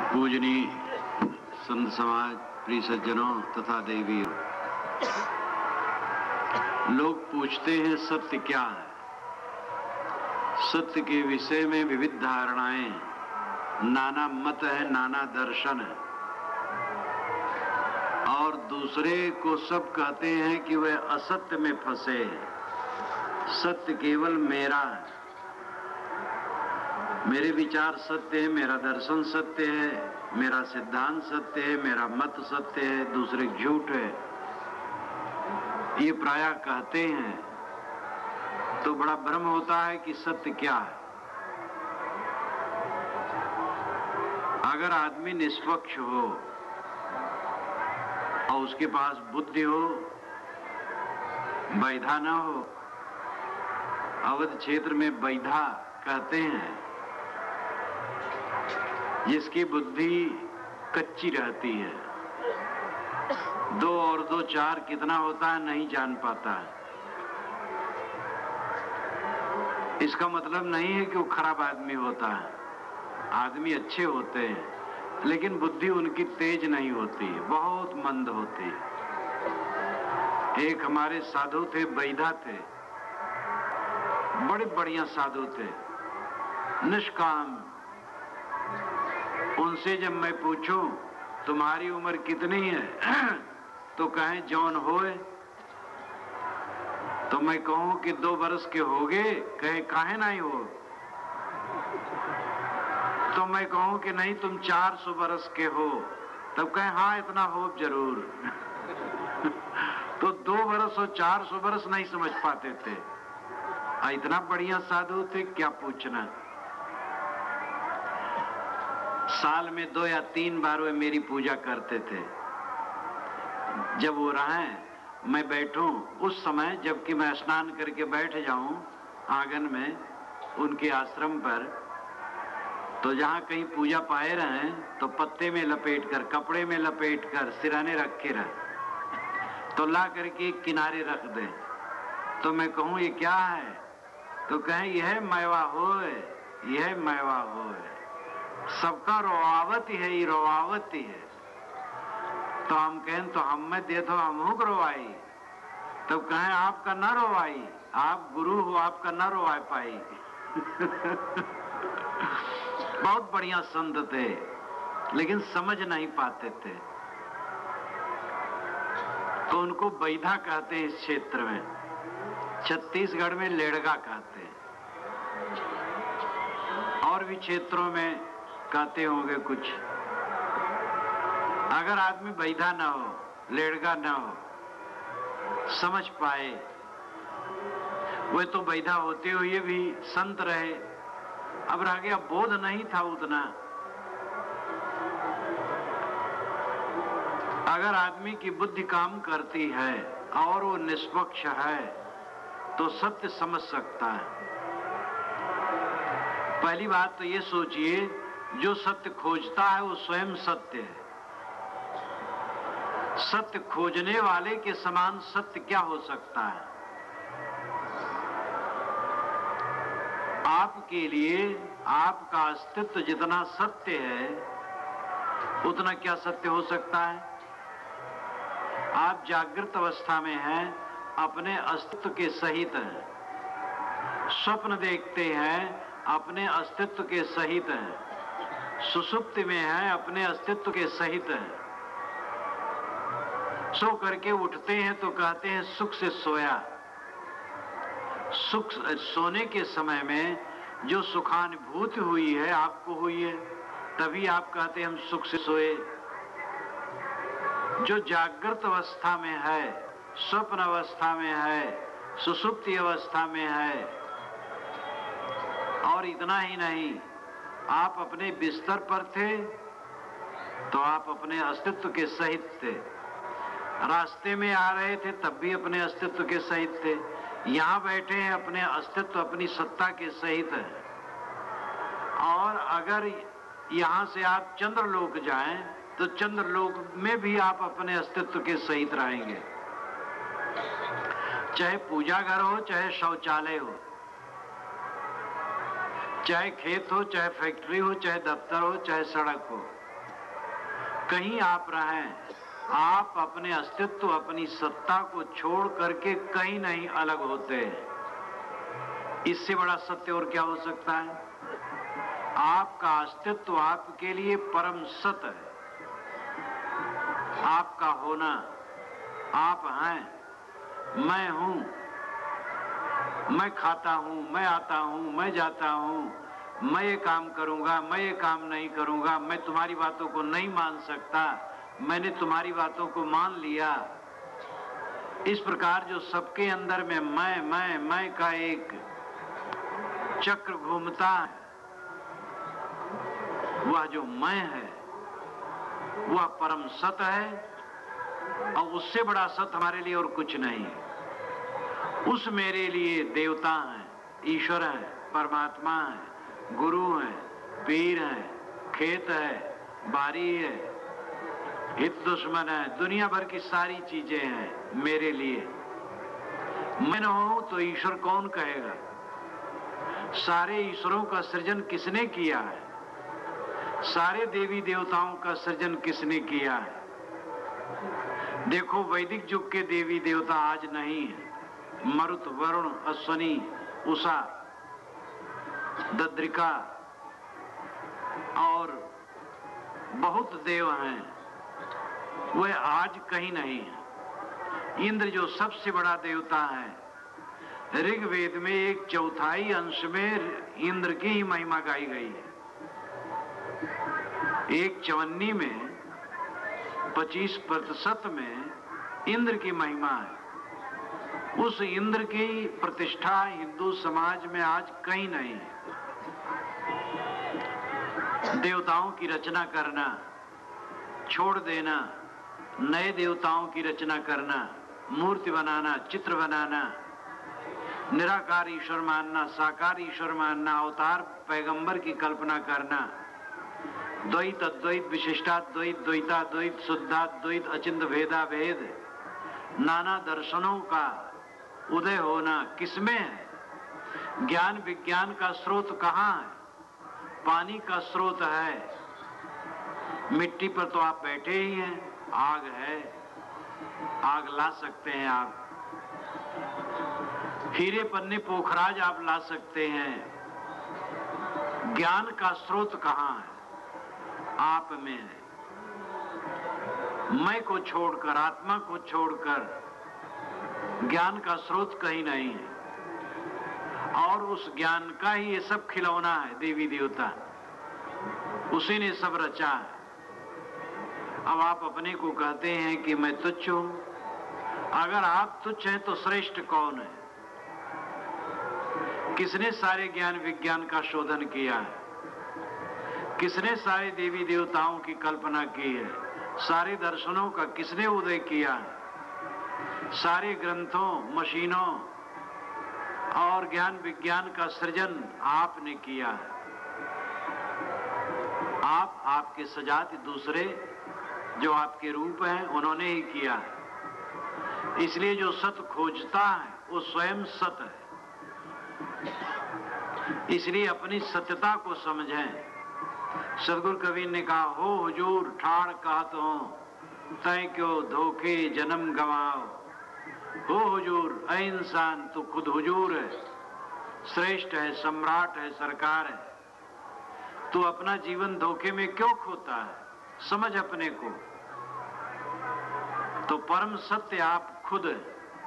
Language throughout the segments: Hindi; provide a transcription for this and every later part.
पूजनीय संत समाज, प्रिय सज्जनों तथा देवियों, लोग पूछते हैं सत्य क्या है। सत्य के विषय में विविध धारणाएं, नाना मत है, नाना दर्शन है, और दूसरे को सब कहते हैं कि वह असत्य में फंसे हैं। सत्य केवल मेरा है, मेरे विचार सत्य है, मेरा दर्शन सत्य है, मेरा सिद्धांत सत्य है, मेरा मत सत्य है, दूसरे झूठ है, ये प्रायः कहते हैं। तो बड़ा भ्रम होता है कि सत्य क्या है। अगर आदमी निष्पक्ष हो और उसके पास बुद्धि हो, वैधा न हो, अवध क्षेत्र में वैधा कहते हैं जिसकी बुद्धि कच्ची रहती है, 2 और 2 4 कितना होता है नहीं जान पाता है। इसका मतलब नहीं है कि वो खराब आदमी होता है, आदमी अच्छे होते हैं, लेकिन बुद्धि उनकी तेज नहीं होती, बहुत मंद होती है। एक हमारे साधु थे, वैधा थे, बड़े बढ़िया साधु थे, निष्काम। उनसे जब मैं पूछूं तुम्हारी उम्र कितनी है तो कहें जौन होए। तो मैं कहूं कि 2 बरस के होगे, कहे काहे नहीं हो। तो मैं कहूं कि नहीं तुम 400 बरस के हो, तब कहे हाँ इतना हो जरूर तो 2 बरस और 400 बरस नहीं समझ पाते थे। इतना बढ़िया साधु थे, क्या पूछना। साल में 2 या 3 बार वे मेरी पूजा करते थे। जब वो रहें, मैं बैठूं, उस समय जबकि मैं स्नान करके बैठ जाऊं आंगन में उनके आश्रम पर, तो जहां कहीं पूजा पाए रहें तो पत्ते में लपेटकर, कपड़े में लपेटकर सिराने रखे रहे, तो ला करके किनारे रख दें। तो मैं कहूं ये क्या है, तो कहें यह मैवा होए, यह मैवा होए, सबका रोआवत है, ये रोआवत है। तो हम कहें तो हम में दे दो, हम हो रोवाई। तब कहें आपका न रोवाई, आप गुरु हो, आपका न रोवा पाई बहुत बढ़िया संत थे, लेकिन समझ नहीं पाते थे, तो उनको वैधा कहते हैं। इस क्षेत्र में, छत्तीसगढ़ में लेड़गा कहते हैं, और भी क्षेत्रों में कहते होंगे कुछ। अगर आदमी वैधा ना हो, लेड़गा ना हो, समझ पाए, वे तो वैधा होते हुए भी संत रहे। अब रह गया बोध नहीं था उतना। अगर आदमी की बुद्धि काम करती है और वो निष्पक्ष है तो सत्य समझ सकता है। पहली बात तो ये सोचिए, जो सत्य खोजता है वो स्वयं सत्य है। सत्य खोजने वाले के समान सत्य क्या हो सकता है। आपके लिए आपका अस्तित्व जितना सत्य है उतना क्या सत्य हो सकता है। आप जागृत अवस्था में हैं, अपने अस्तित्व के सहित हैं, स्वप्न देखते हैं, अपने अस्तित्व के सहित हैं, सुषुप्ति में हैं, अपने अस्तित्व के सहित हैं। सो करके उठते हैं तो कहते हैं सुख से सोया। सुख, सोने के समय में जो सुखानुभूति हुई है आपको हुई है, तभी आप कहते हैं हम सुख से सोए। जो जागृत अवस्था में है, स्वप्न अवस्था में है, सुषुप्ति अवस्था में है, और इतना ही नहीं, आप अपने बिस्तर पर थे तो आप अपने अस्तित्व के सहित थे, रास्ते में आ रहे थे तब भी अपने अस्तित्व के सहित थे, यहाँ बैठे हैं अपने अस्तित्व, अपनी सत्ता के सहित है। और अगर यहाँ से आप चंद्रलोक जाएं तो चंद्रलोक में भी आप अपने अस्तित्व के सहित रहेंगे। चाहे पूजा घर हो, चाहे शौचालय हो, चाहे खेत हो, चाहे फैक्ट्री हो, चाहे दफ्तर हो, चाहे सड़क हो, कहीं आप रहें, आप अपने अस्तित्व, अपनी सत्ता को छोड़ करके कहीं नहीं अलग होते हैं। इससे बड़ा सत्य और क्या हो सकता है? आपका अस्तित्व आपके लिए परम सत्य है। आपका होना, आप हैं, मैं हूं, मैं खाता हूं, मैं आता हूं, मैं जाता हूं, मैं ये काम करूंगा, मैं ये काम नहीं करूंगा, मैं तुम्हारी बातों को नहीं मान सकता, मैंने तुम्हारी बातों को मान लिया। इस प्रकार जो सबके अंदर में मैं का एक चक्र घूमता है, वह जो मैं है वह परम सत्य है, और उससे बड़ा सत्य हमारे लिए और कुछ नहीं है। उस मेरे लिए देवता हैं, ईश्वर है, परमात्मा है, गुरु है, पीर है, खेत है, बारी है, हित दुश्मन है, दुनिया भर की सारी चीजें हैं मेरे लिए। मैं न हूं तो ईश्वर कौन कहेगा? सारे ईश्वरों का सृजन किसने किया है? सारे देवी देवताओं का सृजन किसने किया है? देखो, वैदिक युग के देवी देवता आज नहीं है। मरुत, वरुण, अश्वनी, उषा, दद्रिका और बहुत देव हैं, वह आज कहीं नहीं है। इंद्र जो सबसे बड़ा देवता है, ऋग्वेद में 1/4 अंश में इंद्र की ही महिमा गाई गई है। 1/54 में 25% में इंद्र की महिमा है। उस इंद्र की प्रतिष्ठा हिंदू समाज में आज कहीं नहीं है। देवताओं की रचना करना छोड़ देना, नए देवताओं की रचना करना, मूर्ति बनाना, चित्र बनाना, निराकार ईश्वर मानना, साकार ईश्वर मानना, अवतार पैगंबर की कल्पना करना, द्वैत अद्वैत, विशिष्टाद्वैत, द्वैताद्वैत, शुद्धाद्वैत, अचिंत्य भेदा भेद, नाना दर्शनों का उदय होना किसमें है? ज्ञान विज्ञान का स्रोत कहाँ है? पानी का स्रोत है। मिट्टी पर तो आप बैठे ही हैं, आग है, आग ला सकते हैं आप। हीरे पन्ने पोखराज आप ला सकते हैं। ज्ञान का स्रोत कहाँ है? आप में है। मैं को छोड़कर, आत्मा को छोड़कर ज्ञान का स्रोत कहीं नहीं है। और उस ज्ञान का ही ये सब खिलौना है, देवी देवता, उसी ने सब रचा है। अब आप अपने को कहते हैं कि मैं तुच्छ हूं। अगर आप तुच्छ हैं तो श्रेष्ठ कौन है? किसने सारे ज्ञान विज्ञान का शोधन किया है? किसने सारे देवी देवताओं की कल्पना की है? सारे दर्शनों का किसने उदय किया है? सारे ग्रंथों, मशीनों और ज्ञान विज्ञान का सृजन आपने किया है। आप, आपके सजाति दूसरे जो आपके रूप हैं, उन्होंने ही किया है। इसलिए जो सत्य खोजता है वो स्वयं सत्य है। इसलिए अपनी सत्यता को समझें। सदगुरु कबीर ने कहा, हो हुजूर ठाड़ कहत हो, तय क्यों धोखे जन्म गवाओ। हो हुजूर, ऐ इंसान तू खुद हुजूर है, श्रेष्ठ है, सम्राट है, सरकार है। तू अपना जीवन धोखे में क्यों खोता है? समझ अपने को। तो परम सत्य आप खुद है।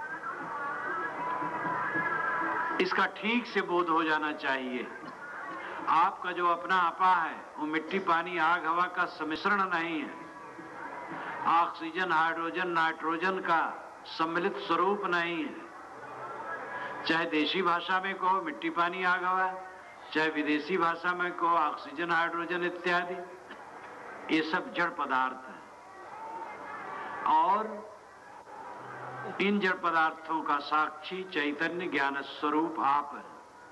इसका ठीक से बोध हो जाना चाहिए। आपका जो अपना आपा है वो मिट्टी, पानी, आग, हवा का सम्मिश्रण नहीं है। ऑक्सीजन, हाइड्रोजन, नाइट्रोजन का सम्मिलित स्वरूप नहीं है। चाहे देशी भाषा में कहो मिट्टी, पानी, आग, हवा, चाहे विदेशी भाषा में कहो ऑक्सीजन, हाइड्रोजन इत्यादि, ये सब जड़ पदार्थ हैं। और इन जड़ पदार्थों का साक्षी चैतन्य ज्ञान स्वरूप आप है।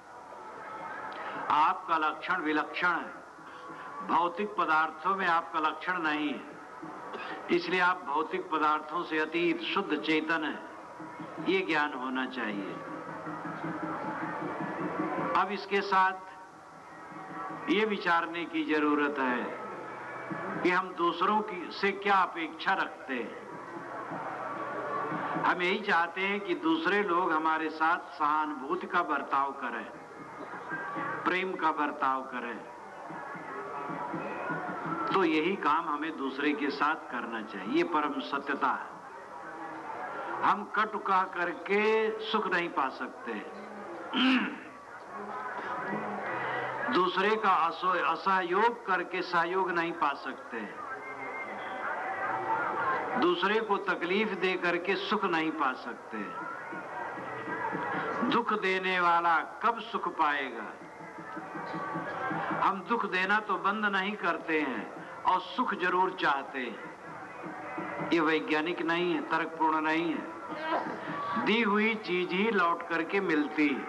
आपका लक्षण विलक्षण है। भौतिक पदार्थों में आपका लक्षण नहीं है। इसलिए आप भौतिक पदार्थों से अतीत शुद्ध चेतन है। ये ज्ञान होना चाहिए। अब इसके साथ ये विचारने की जरूरत है कि हम दूसरों की से क्या अपेक्षा रखते हैं। हम यही चाहते हैं कि दूसरे लोग हमारे साथ सहानुभूति का बर्ताव करें, प्रेम का बर्ताव करें। तो यही काम हमें दूसरे के साथ करना चाहिए। ये परम सत्यता है। हम कटु कह करके सुख नहीं पा सकते, दूसरे का असहयोग करके सहयोग नहीं पा सकते, दूसरे को तकलीफ दे करके सुख नहीं पा सकते। दुख देने वाला कब सुख पाएगा? हम दुख देना तो बंद नहीं करते हैं और सुख जरूर चाहते हैं। ये वैज्ञानिक नहीं है, तर्कपूर्ण नहीं है। दी हुई चीज ही लौट करके मिलती है।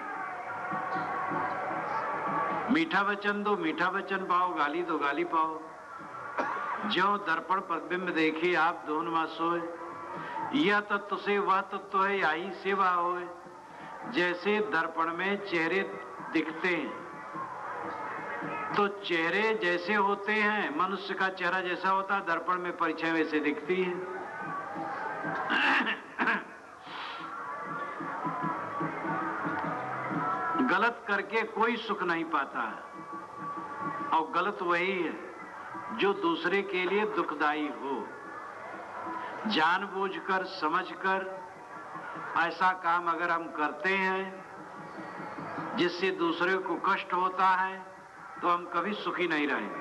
मीठा वचन दो, मीठा वचन पाओ, गाली दो, गाली पाओ। ज्यों दर्पण प्रतिबिंब देखे आप दोनों सोए, यह तत्व से वह तत्व है, यही सेवा होए। जैसे दर्पण में चेहरे दिखते हैं, तो चेहरे जैसे होते हैं, मनुष्य का चेहरा जैसा होता है, दर्पण में परिचय वैसे दिखती है। गलत करके कोई सुख नहीं पाता है, और गलत वही है जो दूसरे के लिए दुखदाई हो। जानबूझकर, समझकर ऐसा काम अगर हम करते हैं जिससे दूसरे को कष्ट होता है, तो हम कभी सुखी नहीं रहेंगे।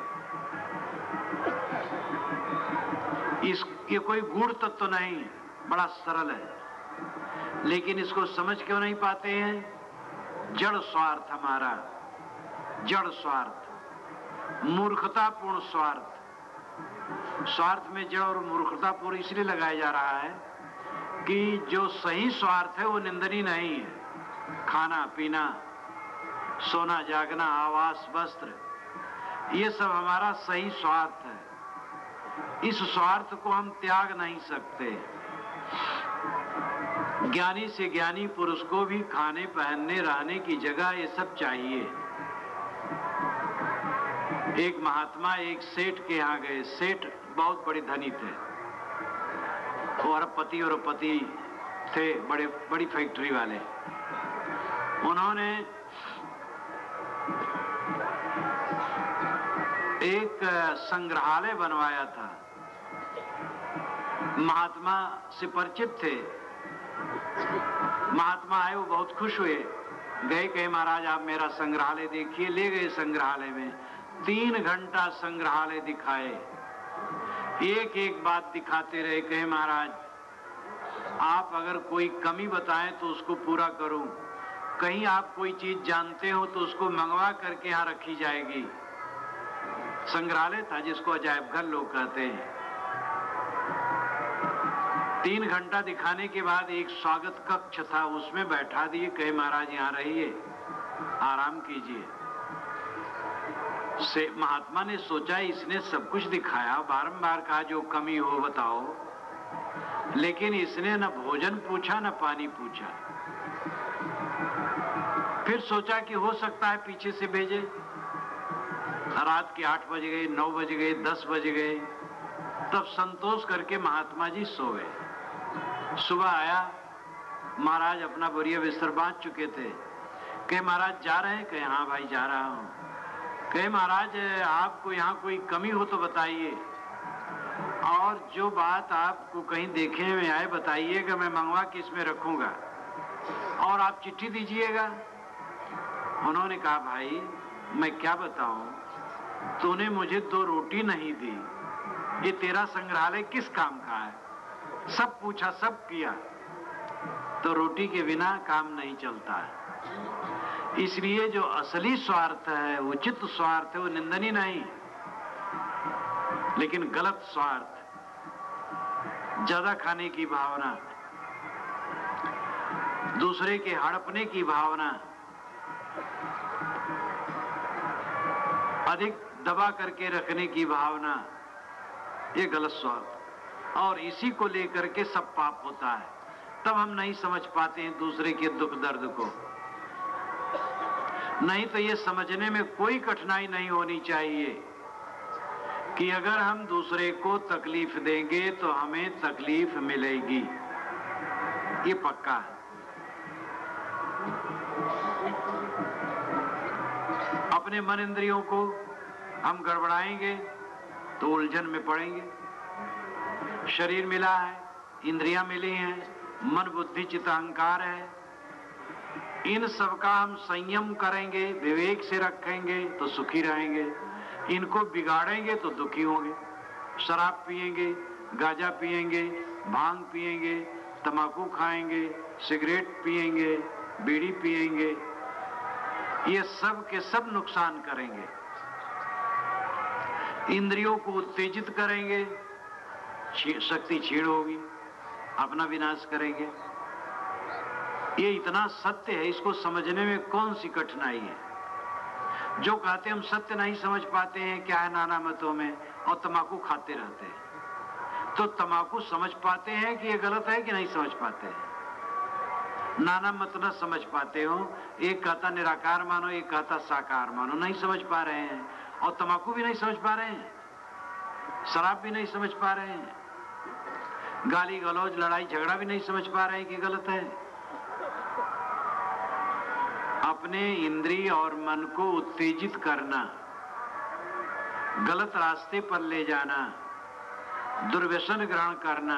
ये कोई गूढ़ तत्व नहीं है, बड़ा सरल है, लेकिन इसको समझ क्यों नहीं पाते हैं? जड़ स्वार्थ हमारा, जड़ स्वार्थ, मूर्खतापूर्ण स्वार्थ। स्वार्थ में जड़ और मूर्खतापूर्ण इसलिए लगाया जा रहा है कि जो सही स्वार्थ है वो निंदनीय नहीं है। खाना पीना, सोना जागना, आवास, वस्त्र, ये सब हमारा सही स्वार्थ है। इस स्वार्थ को हम त्याग नहीं सकते। ज्ञानी से ज्ञानी पुरुष को भी खाने, पहनने, रहने की जगह ये सब चाहिए। एक महात्मा एक सेठ के यहाँ गए। सेठ बहुत बड़े धनी थे, वो अरबपति और पति थे, बड़ी फैक्ट्री वाले। उन्होंने एक संग्रहालय बनवाया था। महात्मा से परिचित थे। महात्मा आए, वो बहुत खुश हुए, गए, कहे महाराज आप मेरा संग्रहालय देखिए। ले गए संग्रहालय में, 3 घंटा संग्रहालय दिखाए, एक एक बात दिखाते रहे। कहे महाराज आप अगर कोई कमी बताएं तो उसको पूरा करूं, कहीं आप कोई चीज जानते हो तो उसको मंगवा करके यहाँ रखी जाएगी। संग्रहालय था जिसको अजायब घर लोग कहते हैं। 3 घंटा दिखाने के बाद एक स्वागत कक्ष था, उसमें बैठा दिए। कहे महाराज यहाँ रहिए, आराम कीजिए। से महात्मा ने सोचा इसने सब कुछ दिखाया, बारंबार कहा जो कमी हो बताओ, लेकिन इसने न भोजन पूछा न पानी पूछा। फिर सोचा कि हो सकता है पीछे से भेजे। रात के 8 बज गए, 9 बज गए, 10 बज गए, तब संतोष करके महात्मा जी सो गए। सुबह आया, महाराज अपना बोरिया बिस्तर बांध चुके थे। कहे महाराज जा रहे हैं? कहे हाँ भाई जा रहा हूं। कहे महाराज आपको यहाँ कोई कमी हो तो बताइए, और जो बात आपको कहीं देखने में आए बताइएगा, मैं मंगवा के इसमें रखूंगा, और आप चिट्ठी दीजिएगा। उन्होंने कहा भाई मैं क्या बताऊं, तूने मुझे 2 रोटी नहीं दी, ये तेरा संग्रहालय किस काम का है? सब पूछा, सब किया, तो रोटी के बिना काम नहीं चलता है। इसलिए जो असली स्वार्थ है, उचित स्वार्थ है, वो निंदनीय नहीं, लेकिन गलत स्वार्थ, ज्यादा खाने की भावना, दूसरे के हड़पने की भावना, अधिक दबा करके रखने की भावना, ये गलत स्वार्थ, और इसी को लेकर के सब पाप होता है। तब हम नहीं समझ पाते हैं दूसरे के दुख दर्द को। नहीं तो ये समझने में कोई कठिनाई नहीं होनी चाहिए कि अगर हम दूसरे को तकलीफ देंगे तो हमें तकलीफ मिलेगी, ये पक्का है। अपने मन इंद्रियों को हम गड़बड़ाएंगे तो उलझन में पड़ेंगे। शरीर मिला है, इंद्रियां मिली हैं, मन बुद्धि चित्त अहंकार है, इन सब का हम संयम करेंगे, विवेक से रखेंगे तो सुखी रहेंगे, इनको बिगाड़ेंगे तो दुखी होंगे। शराब पिएंगे, गांजा पिएंगे, भांग पिएंगे, तंबाकू खाएंगे, सिगरेट पिएंगे, बीड़ी पिएंगे, ये सब के सब नुकसान करेंगे। इंद्रियों को उत्तेजित करेंगे, शक्ति क्षीण होगी, अपना विनाश करेंगे। ये इतना सत्य है, इसको समझने में कौन सी कठिनाई है। जो कहते हम सत्य नहीं समझ पाते हैं, क्या है नाना मतों में, और तंबाकू खाते रहते हैं, तो तंबाकू समझ पाते हैं कि ये गलत है कि नहीं समझ पाते हैं। नाना मत न समझ पाते हो, एक कहता निराकार मानो, एक कहता साकार मानो, नहीं समझ पा रहे हैं। और तंबाकू भी नहीं समझ पा रहे हैं, शराब भी नहीं समझ पा रहे हैं, गाली गलौज लड़ाई झगड़ा भी नहीं समझ पा रहे हैं कि गलत है। अपने इंद्रिय और मन को उत्तेजित करना, गलत रास्ते पर ले जाना, दुर्व्यसन ग्रहण करना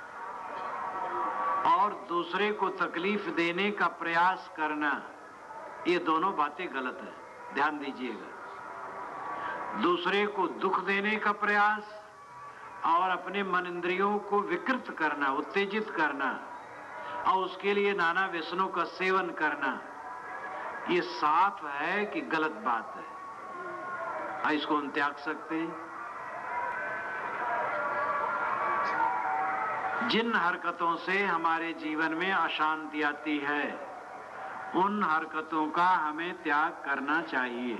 और दूसरे को तकलीफ देने का प्रयास करना, ये दोनों बातें गलत है, ध्यान दीजिएगा। दूसरे को दुख देने का प्रयास और अपने मन इंद्रियों को विकृत करना, उत्तेजित करना और उसके लिए नाना व्यसनों का सेवन करना, ये साफ है कि गलत बात है। इसको हम त्याग सकते हैं। जिन हरकतों से हमारे जीवन में अशांति आती है, उन हरकतों का हमें त्याग करना चाहिए।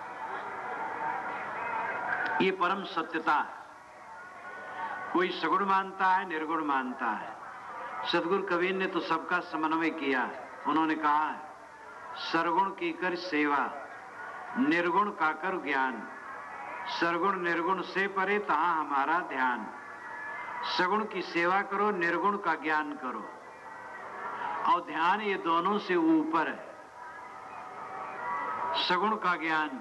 ये परम सत्यता है। कोई सगुण मानता है, निर्गुण मानता है। सदगुरु कबीर ने तो सबका समन्वय किया है। उन्होंने कहा है, सरगुण की कर सेवा, निर्गुण का कर ज्ञान, सरगुण निर्गुण से परे तहां हमारा ध्यान। सगुण की सेवा करो, निर्गुण का ज्ञान करो, और ध्यान ये दोनों से ऊपर है। सगुण का ज्ञान,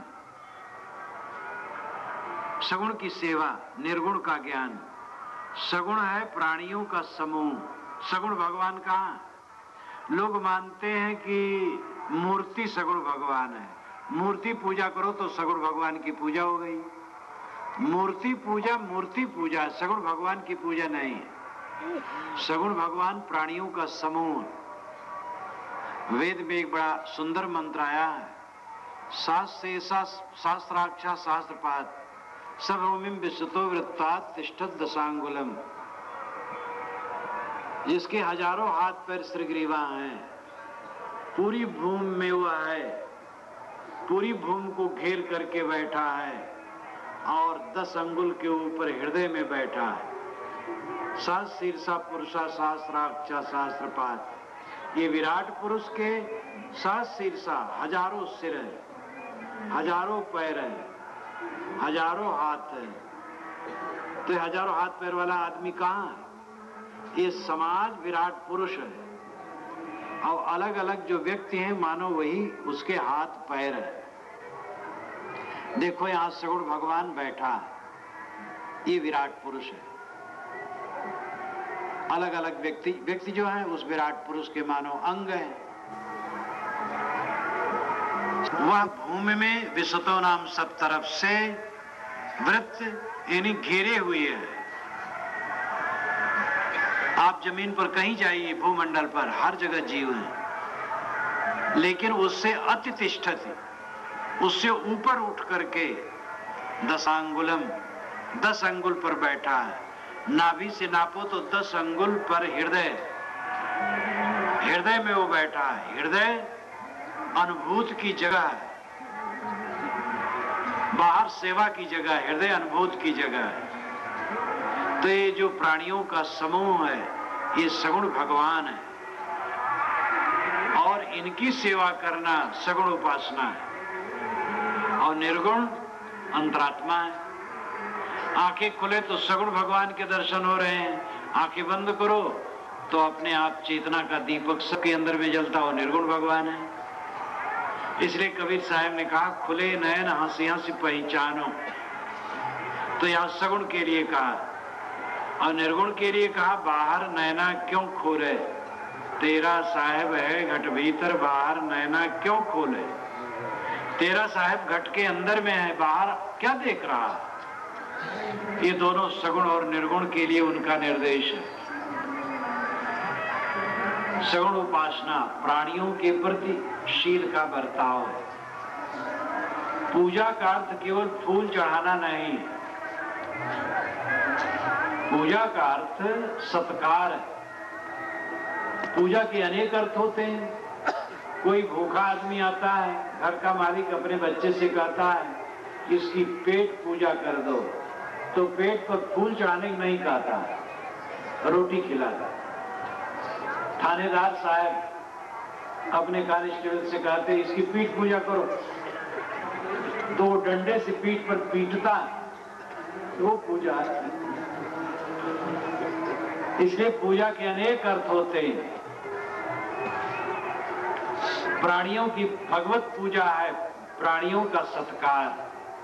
सगुण की सेवा, निर्गुण का ज्ञान। सगुण है प्राणियों का समूह, सगुण भगवान कहाँ? लोग मानते हैं कि मूर्ति सगुण भगवान है, मूर्ति पूजा करो तो सगुण भगवान की पूजा हो गई। मूर्ति पूजा, सगुण भगवान की पूजा नहीं है। सगुण भगवान प्राणियों का समूह। वेद में एक बड़ा सुंदर मंत्र आया है, शास्त्राक्षा शास्त्रपात सभूमिम विश्वतो वृत्तात् तिष्ठत् दशांगुलम। जिसके हजारों हाथ पैर श्रीग्रीवा हैं, पूरी भूमि में वह है, पूरी भूमि को घेर करके बैठा है और 10 अंगुल के ऊपर हृदय में बैठा है। सात शीर्षा पुरुषा सहस्राक्षा सहस्त्रपाद। ये विराट पुरुष के 7 शीर्षा, हजारों सिर है, हजारों पैर है, हजारों हाथ है। तो ये हजारों हाथ पैर वाला आदमी कहाँ है? ये समाज विराट पुरुष है, और अलग अलग जो व्यक्ति हैं मानो वही उसके हाथ पैर है। देखो यहां सगुण भगवान बैठा है, ये विराट पुरुष है। अलग अलग व्यक्ति जो है उस विराट पुरुष के मानो अंग है। वह भूमि में विश्वतो नाम सब तरफ से वृत्त यानी घेरे हुए है। आप जमीन पर कहीं जाइए, भूमंडल पर हर जगह जीव है, लेकिन उससे अतितिष्ठति, उससे ऊपर उठ करके दशांगुलम, 10 अंगुल पर बैठा है। नाभि से नापो तो 10 अंगुल पर हृदय, हृदय में वो बैठा है। हृदय अनुभूत की जगह है, बाहर सेवा की जगह, हृदय अनुभूत की जगह है। तो ये जो प्राणियों का समूह है, ये सगुण भगवान है, और इनकी सेवा करना सगुण उपासना है। और निर्गुण अंतरात्मा है। आंखें खुले तो सगुण भगवान के दर्शन हो रहे हैं, आंखें बंद करो तो अपने आप चेतना का दीपक सबके अंदर में जलता हो निर्गुण भगवान है। इसलिए कबीर साहब ने कहा खुले नयन हंसी हंसी पहचानो, तो यहां सगुण के लिए कहा और निर्गुण के लिए कहा बाहर नैना क्यों खोले, तेरा साहेब है घट भीतर बाहर नैना क्यों खोले। तेरा साहेब घट के अंदर में है, बाहर क्या देख रहा है। ये दोनों सगुण और निर्गुण के लिए उनका निर्देश है। सगुण उपासना प्राणियों के प्रति शील का बर्ताव है। पूजा का अर्थ केवल फूल चढ़ाना नहीं, पूजा का अर्थ सत्कार है। पूजा के अनेक अर्थ होते हैं। कोई भूखा आदमी आता है, घर का मालिक अपने बच्चे से कहता है इसकी पेट पूजा कर दो, तो पेट पर फूल चढ़ाने नहीं कहता, रोटी खिलाता। थानेदार साहब अपने कांस्टेबल से कहते इसकी पीठ पूजा करो, दो डंडे से पीठ पर पीटता, वो पूजा है। इसलिए पूजा के अनेक अर्थ होते हैं। प्राणियों की भगवत पूजा है, प्राणियों का सत्कार।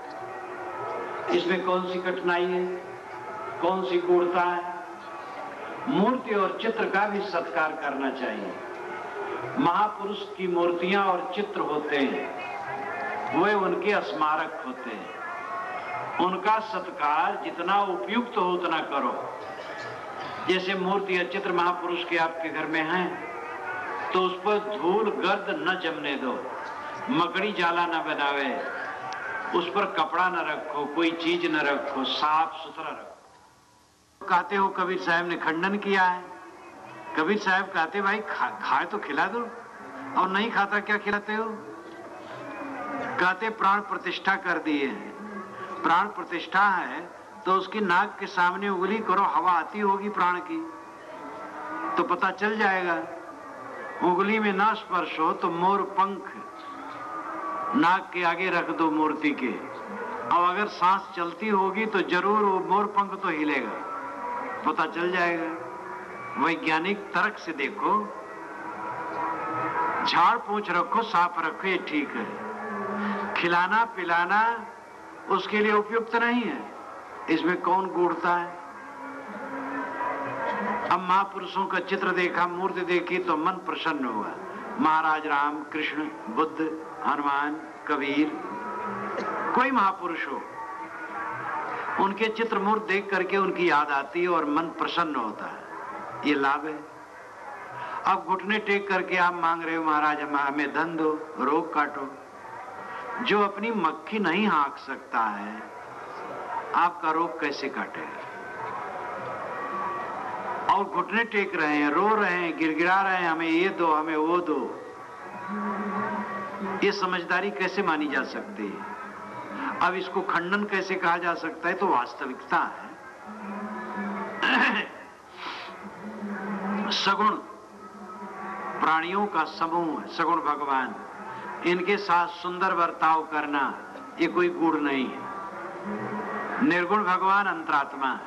इसमें कौन सी कठिनाई है, कौन सी गूढ़ता है। मूर्ति और चित्र का भी सत्कार करना चाहिए। महापुरुष की मूर्तियां और चित्र होते हैं, वे उनके स्मारक होते हैं। उनका सत्कार जितना उपयुक्त हो उतना करो। जैसे मूर्ति या चित्र महापुरुष के आपके घर में हैं, तो उस पर धूल गर्द न जमने दो, मकड़ी जाला न बनावे, उस पर कपड़ा न रखो, कोई चीज न रखो, साफ सुथरा रखो। कहते हो कबीर साहब ने खंडन किया है। कबीर साहब कहते भाई खाए तो खिला दो, और नहीं खाता क्या खिलाते हो। कहते प्राण प्रतिष्ठा कर दिए हैं। प्राण प्रतिष्ठा है तो उसकी नाक के सामने उंगली करो, हवा आती होगी प्राण की तो पता चल जाएगा। उंगली में ना स्पर्श हो तो मोर पंख नाक के आगे रख दो मूर्ति के, और अगर सांस चलती होगी तो जरूर वो मोर पंख तो हिलेगा, पता चल जाएगा। वैज्ञानिक तर्क से देखो, झाड़ पूंछ रखो, साफ रखो, ये ठीक है। खिलाना पिलाना उसके लिए उपयुक्त नहीं है, इसमें कौन गूढ़ता है। अब महापुरुषों का चित्र देखा, मूर्ति देखी तो मन प्रसन्न हुआ। महाराज राम, कृष्ण, बुद्ध, हनुमान, कबीर, कोई महापुरुष हो, उनके चित्र मूर्ति देख करके उनकी याद आती है और मन प्रसन्न होता है। ये लाभ है। अब घुटने टेक करके आप मांग रहे हो महाराज हमें धन दो, रोग काटो। जो अपनी मक्खी नहीं हाँक सकता है, आपका रोग कैसे काटेगा। और घुटने टेक रहे हैं, रो रहे हैं, गिड़गिड़ा रहे हैं, हमें ये दो, हमें वो दो। ये समझदारी कैसे मानी जा सकती है। अब इसको खंडन कैसे कहा जा सकता है, तो वास्तविकता है। सगुण प्राणियों का समूह है, सगुण भगवान, इनके साथ सुंदर बर्ताव करना ये कोई गुण नहीं है। निर्गुण भगवान अंतरात्मा है,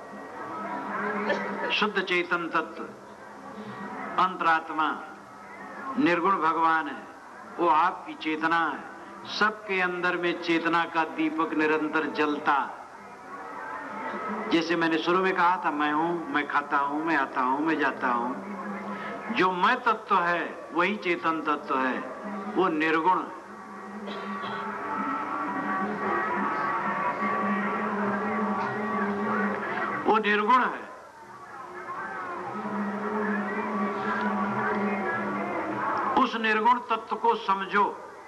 शुद्ध चेतन तत्व अंतरात्मा। निर्गुण भगवान है, वो आपकी चेतना है। सबके अंदर में चेतना का दीपक निरंतर जलता। जैसे मैंने शुरू में कहा था, मैं हूं, मैं खाता हूं, मैं आता हूं, मैं जाता हूं। जो मैं तत्व है वही चेतन तत्व है, वो निर्गुण है। वो निर्गुण है। उस निर्गुण तत्व को समझो।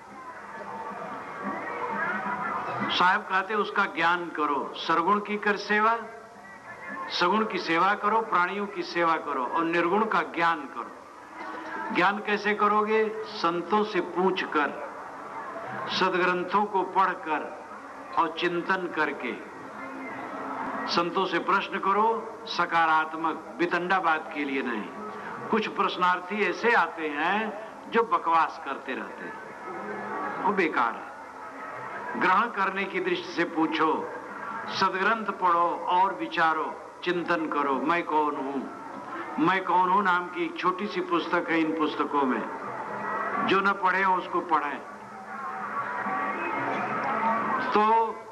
साहब कहते उसका ज्ञान करो। सरगुण की कर सेवा, सगुण की सेवा करो, प्राणियों की सेवा करो, और निर्गुण का ज्ञान करो। ज्ञान कैसे करोगे? संतों से पूछकर, सदग्रंथों को पढ़कर और चिंतन करके। संतों से प्रश्न करो, सकारात्मक, वितंडावाद के लिए नहीं। कुछ प्रश्नार्थी ऐसे आते हैं जो बकवास करते रहते हैं, वो बेकार है। ग्रहण करने की दृष्टि से पूछो, सदग्रंथ पढ़ो और विचारो, चिंतन करो, मैं कौन हूं। मैं कौन हूं नाम की एक छोटी सी पुस्तक है इन पुस्तकों में, जो न पढ़े हो उसको पढ़ें। तो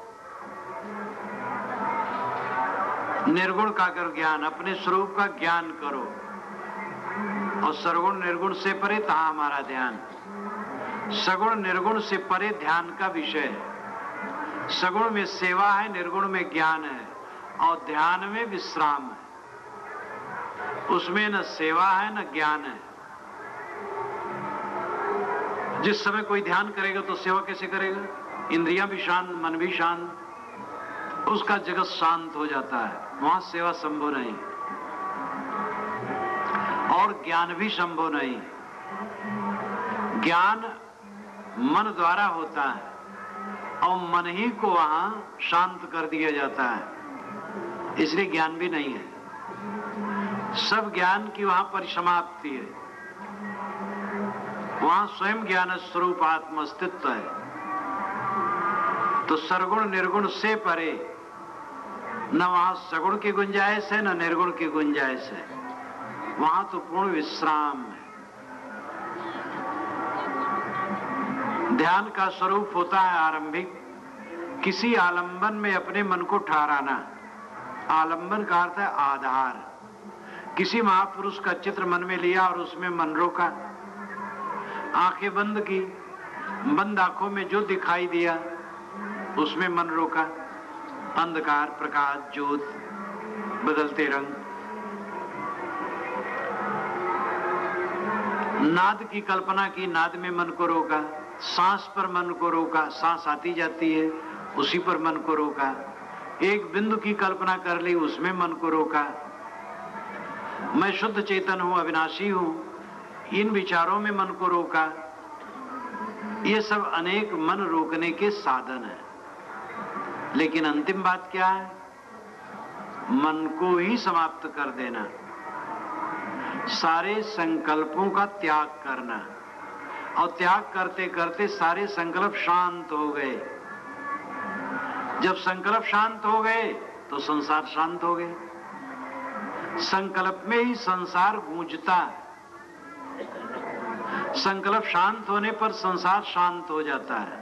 निर्गुण का कर ज्ञान, अपने स्वरूप का ज्ञान करो, और सर्वगुण निर्गुण से परे तहां हमारा ध्यान। सगुण निर्गुण से परे ध्यान का विषय है। सगुण में सेवा है, निर्गुण में ज्ञान है, और ध्यान में विश्राम है। उसमें न सेवा है न ज्ञान है। जिस समय कोई ध्यान करेगा तो सेवा कैसे करेगा? इंद्रियां भी शांत, मन भी शांत, उसका जगत शांत हो जाता है, वहां सेवा संभव नहीं और ज्ञान भी संभव नहीं। ज्ञान मन द्वारा होता है और मन ही को वहां शांत कर दिया जाता है, इसलिए ज्ञान भी नहीं है। सब ज्ञान की वहां परिसमाप्ति है, वहां स्वयं ज्ञान स्वरूप आत्म अस्तित्व है। तो सरगुण निर्गुण से परे न वहां सगुण की गुंजाइश है न निर्गुण की गुंजाइश है, वहां तो पूर्ण विश्राम है। ध्यान का स्वरूप होता है आरंभिक, किसी आलंबन में अपने मन को ठहराना। आलंबन का अर्थ है आधार। किसी महापुरुष का चित्र मन में लिया और उसमें मन रोका, आंखें बंद की, बंद आंखों में जो दिखाई दिया उसमें मन रोका। अंधकार, प्रकाश, ज्योत, बदलते रंग। नाद की कल्पना की, नाद में मन को रोका। सांस पर मन को रोका, सांस आती जाती है उसी पर मन को रोका। एक बिंदु की कल्पना कर ली, उसमें मन को रोका। मैं शुद्ध चेतन हूं, अविनाशी हूं, इन विचारों में मन को रोका। ये सब अनेक मन रोकने के साधन हैं, लेकिन अंतिम बात क्या है? मन को ही समाप्त कर देना, सारे संकल्पों का त्याग करना। और त्याग करते करते सारे संकल्प शांत हो गए। जब संकल्प शांत हो गए तो संसार शांत हो गए। संकल्प में ही संसार गूंजता है। संकल्प शांत होने पर संसार शांत हो जाता है।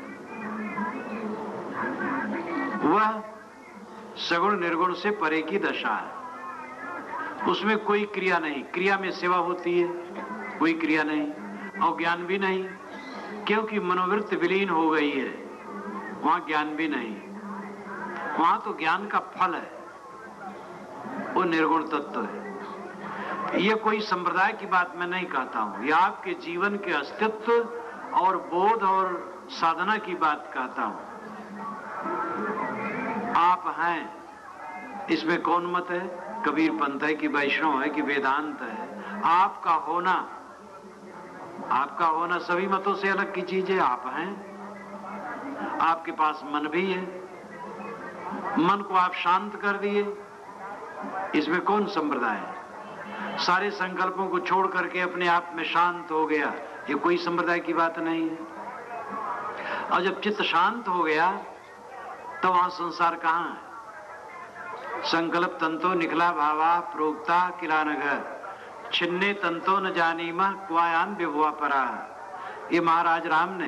वह सगुण निर्गुण से परे की दशा है। उसमें कोई क्रिया नहीं। क्रिया में सेवा होती है, कोई क्रिया नहीं, और ज्ञान भी नहीं, क्योंकि मनोवृत्ति विलीन हो गई है। वहां ज्ञान भी नहीं, वहां तो ज्ञान का फल है, वो निर्गुण तत्व है। ये कोई संप्रदाय की बात मैं नहीं कहता हूं, यह आपके जीवन के अस्तित्व और बोध और साधना की बात कहता हूं। आप हैं, इसमें कौन मत है? कबीर पंथ है कि वैष्णव है कि वेदांत है? आपका होना सभी मतों से अलग की चीज है। आप हैं, आपके पास मन भी है, मन को आप शांत कर दिए, इसमें कौन संप्रदाय है? सारे संकल्पों को छोड़ करके अपने आप में शांत हो गया, ये कोई संप्रदाय की बात नहीं है। और जब चित्त शांत हो गया तो वहां संसार कहां है? संकल्प तंतो निखला भावा प्रोक्ता किला नगर, छिन्ने तंतो न जानीमा क्वायान विभुआ परा। ये महाराज राम ने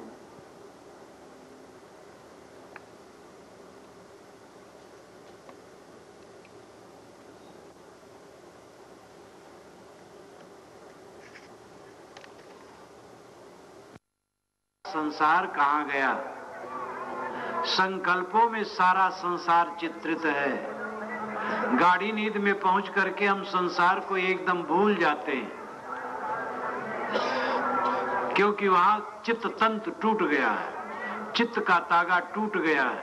संसार कहां गया? संकल्पों में सारा संसार चित्रित है। गाड़ी नींद में पहुंच करके हम संसार को एकदम भूल जाते हैं, क्योंकि वहां चित्त तंत्र टूट गया है, चित्त का तागा टूट गया है।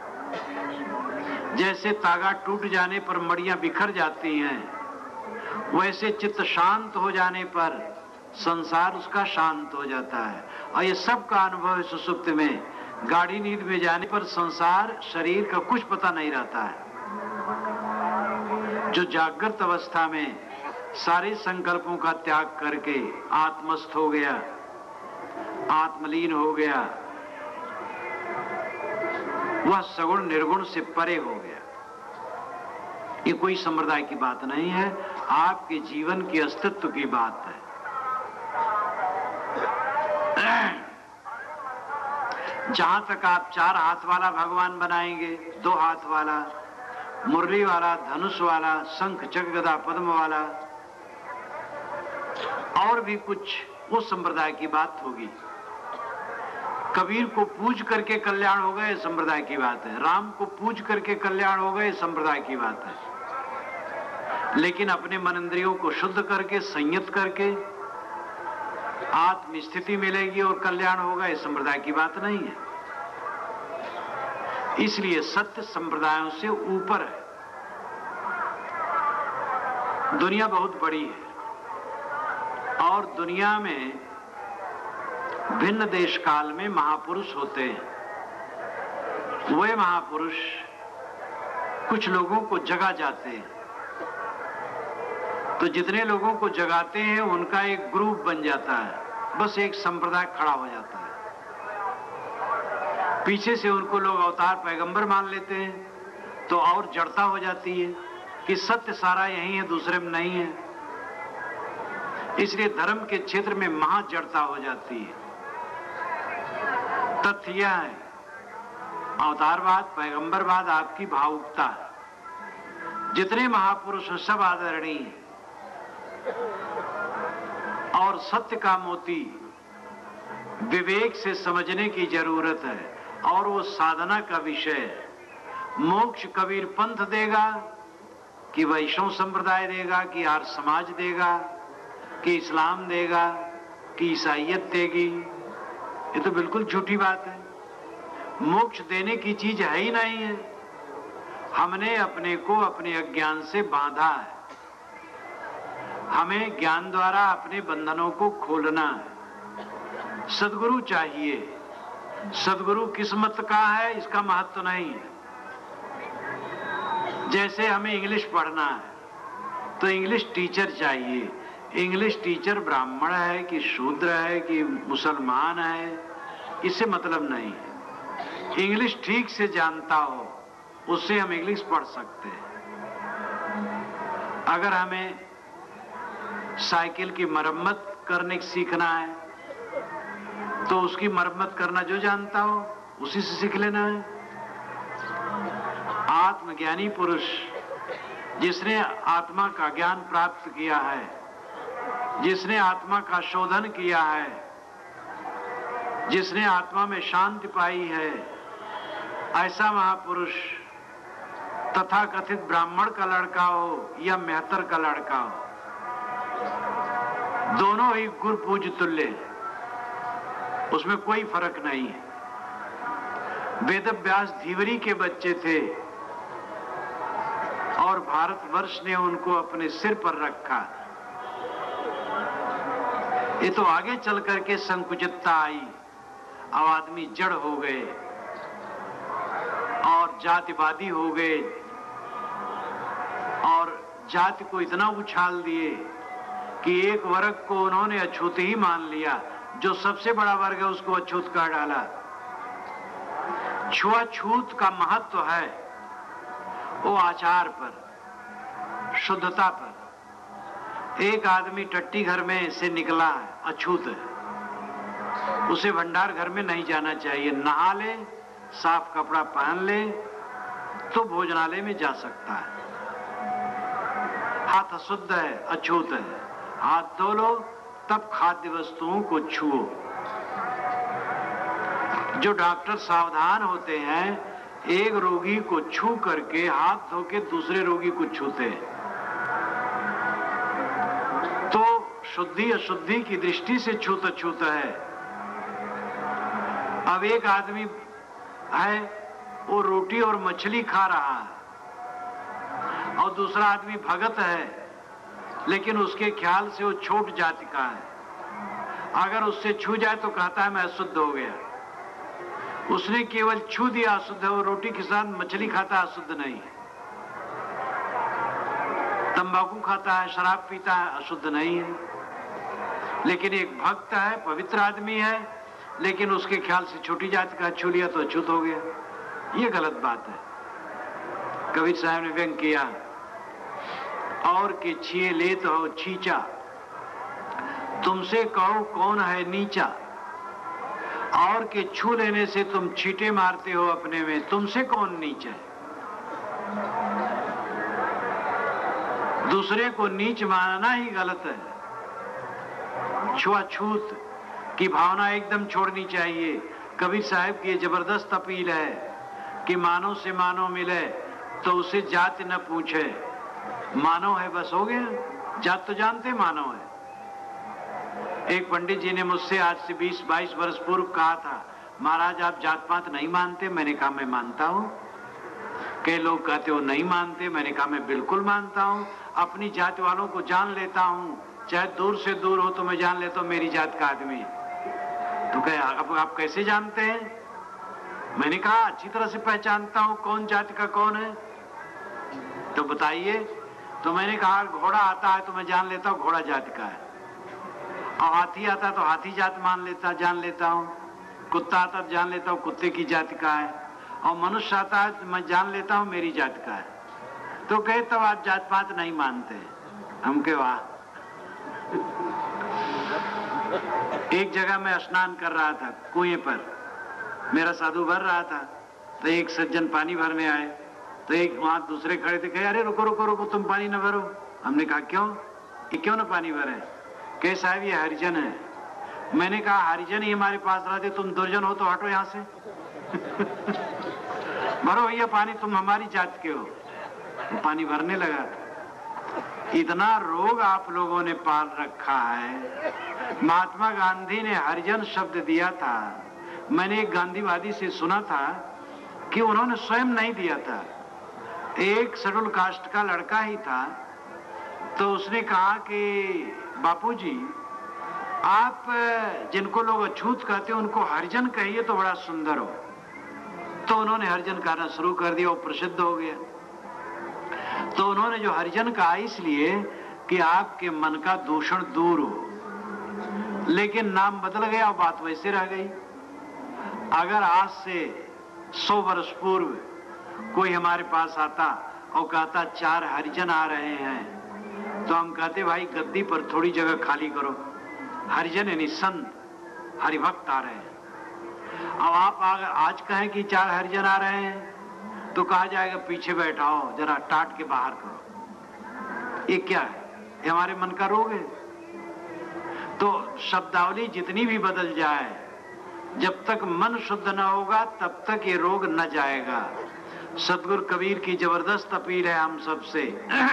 जैसे तागा टूट जाने पर मड़ियां बिखर जाती हैं, वैसे चित्त शांत हो जाने पर संसार उसका शांत हो जाता है। और ये सबका अनुभव है सुसुप्त में। गाड़ी नींद में जाने पर संसार शरीर का कुछ पता नहीं रहता है। जो जागृत अवस्था में सारे संकल्पों का त्याग करके आत्मस्थ हो गया, आत्मलीन हो गया, वह सगुण निर्गुण से परे हो गया। ये कोई संप्रदाय की बात नहीं है, आपके जीवन के अस्तित्व की बात है। जहां तक आप 4 हाथ वाला भगवान बनाएंगे, 2 हाथ वाला, मुरली वाला, धनुष वाला, शंख चक्र गदा पद्म वाला, और भी कुछ, उस संप्रदाय की बात होगी। कबीर को पूज करके कल्याण हो गए, संप्रदाय की बात है। राम को पूज करके कल्याण हो गए, संप्रदाय की बात है। लेकिन अपने मन इंद्रियों को शुद्ध करके, संयत करके आत्म स्थिति मिलेगी और कल्याण होगा, इस संप्रदाय की बात नहीं है। इसलिए सत्य संप्रदायों से ऊपर है। दुनिया बहुत बड़ी है और दुनिया में भिन्न देश काल में महापुरुष होते हैं। वे महापुरुष कुछ लोगों को जगा जाते हैं, तो जितने लोगों को जगाते हैं उनका एक ग्रुप बन जाता है, बस एक संप्रदाय खड़ा हो जाता है। पीछे से उनको लोग अवतार पैगंबर मान लेते हैं, तो और जड़ता हो जाती है कि सत्य सारा यही है, दूसरे में नहीं है। इसलिए धर्म के क्षेत्र में महाजड़ता हो जाती है। तथ्य यह है, अवतारवाद, पैगंबरवाद आपकी भावुकता है। जितने महापुरुष हैं सब आदरणीय हैं और सत्य का मोती विवेक से समझने की जरूरत है और वो साधना का विषय है। मोक्ष कबीर पंथ देगा कि वैष्णव संप्रदाय देगा कि आर्य समाज देगा कि इस्लाम देगा कि ईसाइयत देगी, ये तो बिल्कुल झूठी बात है। मोक्ष देने की चीज है ही नहीं है। हमने अपने को अपने अज्ञान से बांधा है। हमें ज्ञान द्वारा अपने बंधनों को खोलना है। सद्गुरु चाहिए। सद्गुरु किस मत का है इसका महत्व नहीं है। जैसे हमें इंग्लिश पढ़ना है तो इंग्लिश टीचर चाहिए। इंग्लिश टीचर ब्राह्मण है कि शूद्र है कि मुसलमान है, इससे मतलब नहीं है। इंग्लिश ठीक से जानता हो उससे हम इंग्लिश पढ़ सकते हैं। अगर हमें साइकिल की मरम्मत करने सीखना है तो उसकी मरम्मत करना जो जानता हो उसी से सीख लेना है। आत्मज्ञानी पुरुष जिसने आत्मा का ज्ञान प्राप्त किया है, जिसने आत्मा का शोधन किया है, जिसने आत्मा में शांति पाई है, ऐसा महापुरुष तथाकथित ब्राह्मण का लड़का हो या मेहतर का लड़का हो, दोनों ही गुरु पूज्य तुल्य, उसमें कोई फर्क नहीं है। वेदव्यास धीवरी के बच्चे थे और भारतवर्ष ने उनको अपने सिर पर रखा। ये तो आगे चल करके संकुचितता आई, अब आदमी जड़ हो गए और जातिवादी हो गए और जाति को इतना उछाल दिए कि एक वर्ग को उन्होंने अछूत ही मान लिया, जो सबसे बड़ा वर्ग है उसको अछूत कह डाला। छुआछूत का महत्व है वो आचार पर, शुद्धता पर। एक आदमी टट्टी घर में से निकला है, अछूत है, उसे भंडार घर में नहीं जाना चाहिए। नहा ले, साफ कपड़ा पहन ले तो भोजनालय में जा सकता है। हाथ अशुद्ध है, अछूत है, हाथ धो लो तब खाद्य वस्तुओं को छुओ। जो डॉक्टर सावधान होते हैं, एक रोगी को छू करके हाथ धो के दूसरे रोगी को छूते हैं, तो शुद्धि अशुद्धि की दृष्टि से छूत अछूत है। अब एक आदमी है वो रोटी और मछली खा रहा है और दूसरा आदमी भगत है लेकिन उसके ख्याल से वो छोट जाति का है। अगर उससे छू जाए तो कहता है मैं अशुद्ध हो गया। उसने केवल छू दिया अशुद्ध है, वो रोटी के साथ मछली खाता है, अशुद्ध नहीं है। तंबाकू खाता है, शराब पीता है, अशुद्ध नहीं है। लेकिन एक भक्त है, पवित्र आदमी है, लेकिन उसके ख्याल से छोटी जाति का छू लिया तो अछूत हो गया। ये गलत बात है। कबीर साहब ने व्यंग किया, और के छिए लेत हो छींचा, तुमसे कहो कौन है नीचा। और के छू लेने से तुम छींटे मारते हो अपने में, तुमसे कौन नीचा है। दूसरे को नीच मानना ही गलत है। छुआछूत की भावना एकदम छोड़नी चाहिए। कबीर साहब की जबरदस्त अपील है कि मानव से मानव मिले तो उसे जाति न पूछे, मानव है बस हो गया। जात तो जानते मानव है। एक पंडित जी ने मुझसे आज से 20-22 वर्ष पूर्व कहा था, महाराज आप जात पात नहीं मानते। मैंने कहा मैं मानता हूं। कई लोग कहते हो नहीं मानते, मैंने कहा मैं बिल्कुल मानता हूं। अपनी जात वालों को जान लेता हूं, चाहे दूर से दूर हो तो मैं जान लेता हूं मेरी जात का आदमी। तो कहे आप कैसे जानते हैं। मैंने कहा अच्छी तरह से पहचानता हूं कौन जाति का कौन है। तो बताइए। तो मैंने कहा घोड़ा आता है तो मैं जान लेता हूं घोड़ा जाति का है, और हाथी आता है तो हाथी जात जान लेता हूं। कुत्ता आता तो जान लेता हूं कुत्ते की जाति का है, और मनुष्य आता है तो मैं जान लेता हूं मेरी जाति का है। तो कहे तब आप जात पात नहीं मानते। हम के वाह। एक जगह मैं स्नान कर रहा था कुएं पर, मेरा साधु भर रहा था, तो एक सज्जन पानी भरने आए, तो एक वहां दूसरे खड़े थे, कहे अरे रुको रुको रुको तुम पानी न भरो। हमने कहा क्यों, ये क्यों ना पानी भरे। कहे साहब ये हरिजन है। मैंने कहा हरिजन ही हमारे पास रहते, तुम दुर्जन हो तो हटो यहां से। भरो भैया पानी, तुम हमारी जात के हो। पानी भरने लगा। इतना रोग आप लोगों ने पाल रखा है। महात्मा गांधी ने हरिजन शब्द दिया था। मैंने एक गांधीवादी से सुना था कि उन्होंने स्वयं नहीं दिया था, एक शेड्यूल कास्ट का लड़का ही था। तो उसने कहा कि बापूजी आप जिनको लोग अछूत कहते हो उनको हरिजन कहिए तो बड़ा सुंदर हो। तो उन्होंने हरिजन कहना शुरू कर दिया और प्रसिद्ध हो गया। तो उन्होंने जो हरिजन कहा इसलिए कि आपके मन का दूषण दूर हो, लेकिन नाम बदल गया और बात वैसे रह गई। अगर आज से 100 वर्ष पूर्व कोई हमारे पास आता और कहता 4 हरिजन आ रहे हैं, तो हम कहते भाई गद्दी पर थोड़ी जगह खाली करो, हरिजन यानी संत हरिभक्त आ रहे हैं। अब आप अगर आज कहें कि 4 हरिजन आ रहे हैं तो कहा जाएगा पीछे बैठाओ जरा टाट के बाहर करो। ये क्या है, ये हमारे मन का रोग है। तो शब्दावली जितनी भी बदल जाए, जब तक मन शुद्ध न होगा तब तक ये रोग न जाएगा। सतगुरु कबीर की जबरदस्त अपील है हम सबसे।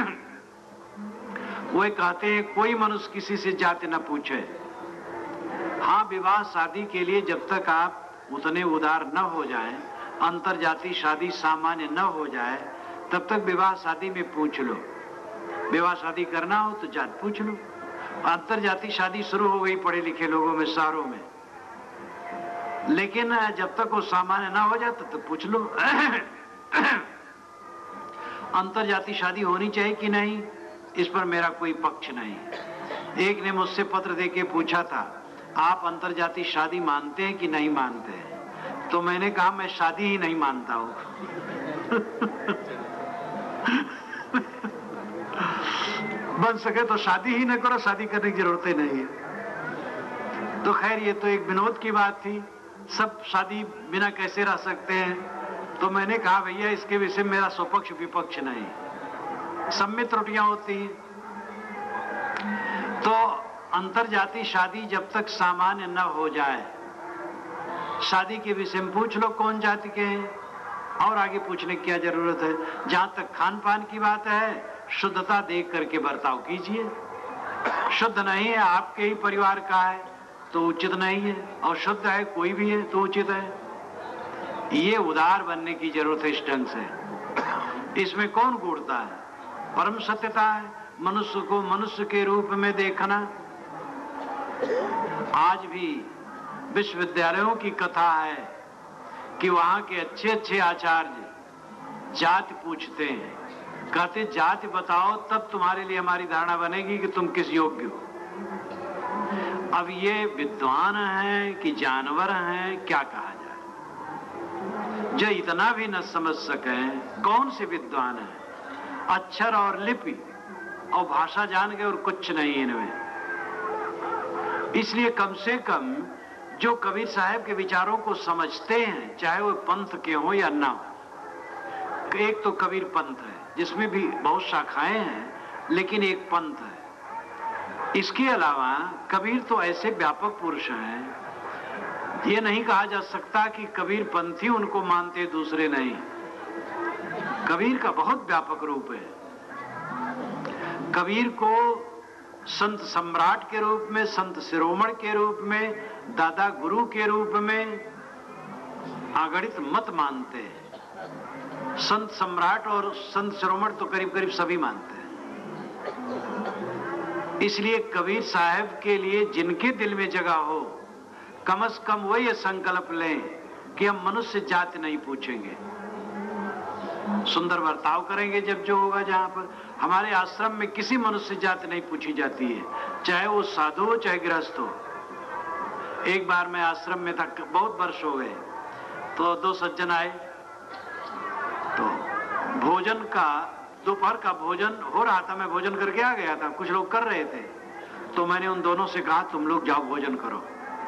वो कहते हैं कोई मनुष्य किसी से जाति न पूछे। हाँ, विवाह शादी के लिए जब तक आप उतने उदार न हो जाएं, अंतर जाति शादी सामान्य न हो जाए, तब तक विवाह शादी में पूछ लो। विवाह शादी करना हो तो जात पूछ लो। अंतर जाति शादी शुरू हो गई पढ़े लिखे लोगों में, शहरों में, लेकिन जब तक वो सामान्य ना हो जाए तब तक पूछ लो। अंतर जाति शादी होनी चाहिए कि नहीं, इस पर मेरा कोई पक्ष नहीं। एक ने मुझसे पत्र देके पूछा था आप अंतर जाति शादी मानते हैं कि नहीं मानते हैं। तो मैंने कहा मैं शादी ही नहीं मानता हूं। बन सके तो शादी ही न करो, शादी करने की जरूरत ही नहीं है। तो खैर ये तो एक विनोद की बात थी, सब शादी बिना कैसे रह सकते हैं। तो मैंने कहा भैया इसके विषय में मेरा स्वपक्ष विपक्ष नहीं, सब में त्रुटियां होती हैं। तो अंतर जाति शादी जब तक सामान्य न हो जाए, शादी के विषय में पूछ लो कौन जाति के हैं, और आगे पूछने की क्या जरूरत है। जहां तक खान पान की बात है, शुद्धता देख करके बर्ताव कीजिए। शुद्ध नहीं है, आपके ही परिवार का है तो उचित नहीं है, और शुद्ध है कोई भी है तो उचित है। ये उदार बनने की जरूरत है इस ढंग से। इसमें कौन गूढ़ता है, परम सत्यता है मनुष्य को मनुष्य के रूप में देखना। आज भी विश्वविद्यालयों की कथा है कि वहां के अच्छे अच्छे आचार्य जाति पूछते हैं, कहते जाति बताओ तब तुम्हारे लिए हमारी धारणा बनेगी कि तुम किस योग्य हो। अब ये विद्वान हैं कि जानवर हैं, क्या कहा जाए। जो इतना भी न समझ सके कौन से विद्वान है? अक्षर और लिपि और भाषा जान के और कुछ नहीं इनमें। इसलिए कम से कम जो कबीर साहब के विचारों को समझते हैं, चाहे वो पंथ के हो या ना हो। एक तो कबीर पंथ है जिसमें भी बहुत शाखाएं हैं, लेकिन एक पंथ है। इसके अलावा कबीर तो ऐसे व्यापक पुरुष हैं, ये नहीं कहा जा सकता कि कबीर पंथी उनको मानते दूसरे नहीं। कबीर का बहुत व्यापक रूप है। कबीर को संत सम्राट के रूप में, संत शिरोमणि के रूप में, दादा गुरु के रूप में अगणित मत मानते हैं। संत सम्राट और संत शिरोमणि तो करीब करीब सभी मानते हैं। इसलिए कबीर साहब के लिए जिनके दिल में जगह हो, कम से कम वो ये संकल्प लें कि हम मनुष्य जाति नहीं पूछेंगे, सुंदर बर्ताव करेंगे। जब जो होगा, जहां पर हमारे आश्रम में किसी मनुष्य जाति नहीं पूछी जाती है, चाहे वो साधु हो चाहे गृहस्थ हो। एक बार मैं आश्रम में था, बहुत वर्ष हो गए, तो दो सज्जन आए, तो भोजन का, दोपहर का भोजन हो रहा था, मैं भोजन करके आ गया था, कुछ लोग कर रहे थे, तो मैंने उन दोनों से कहा तुम लोग जाओ भोजन करो।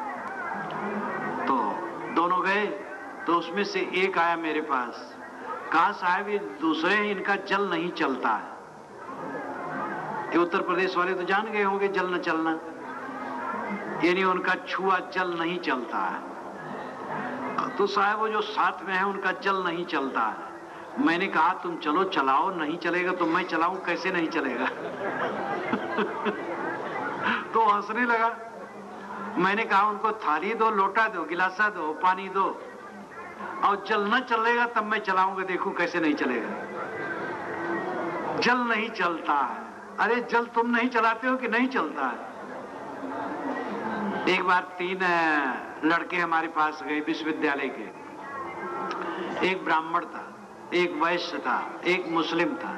तो दोनों गए, तो उसमें से एक आया मेरे पास, कहा साहब ये दूसरे हैं, इनका जल नहीं चलता है। ये उत्तर प्रदेश वाले तो जान गए होंगे जल न चलना, यानी उनका छुआ जल नहीं चलता है। तो साहब वो जो साथ में है उनका जल नहीं चलता है। मैंने कहा तुम चलो चलाओ, नहीं चलेगा तो मैं चलाऊं, कैसे नहीं चलेगा? तो हंसने लगा। मैंने कहा उनको थाली दो, लोटा दो, गिलासा दो, पानी दो, और जल न चलेगा तब मैं चलाऊंगा, देखूं कैसे नहीं चलेगा। जल नहीं चलता है। अरे जल तुम नहीं चलाते हो कि नहीं चलता है? एक बार 3 लड़के हमारे पास गए विश्वविद्यालय के। एक ब्राह्मण था, एक वैश्य था, एक मुस्लिम था।